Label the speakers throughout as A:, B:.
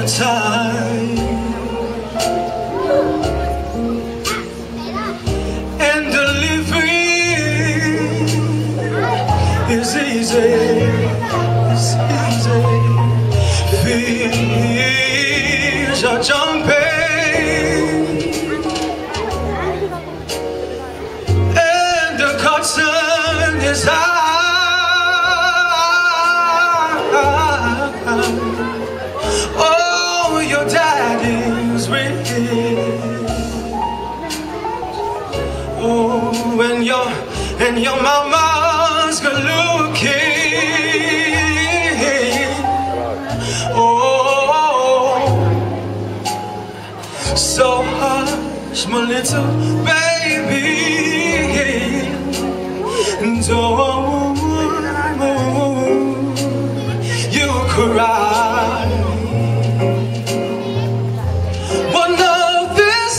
A: time, and the living is easy, it's easy. Fish are jumping, and the cotton is high. Oh, your daddy's rich. Oh, and your mama's good looking. Oh, so hush, my little baby, don't you cry. One of this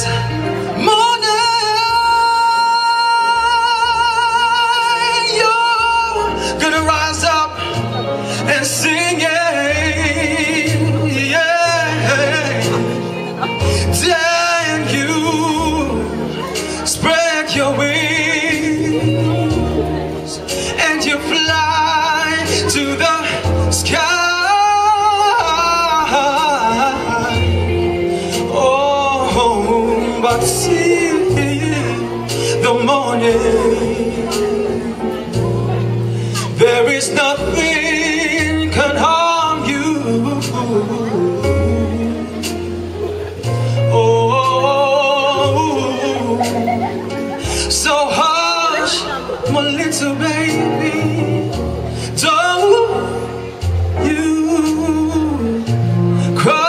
A: morning, you're gonna rise up and sing it, yeah. Then you spread your wings and you fly to the sky. But see the morning, there is nothing can harm you. Oh, so hush, my little baby, don't you cry.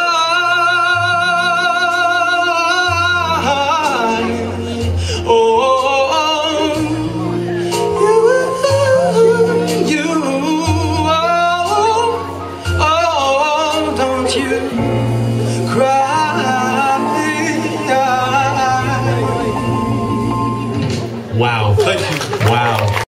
A: You cry.
B: Wow. Thank you. Wow.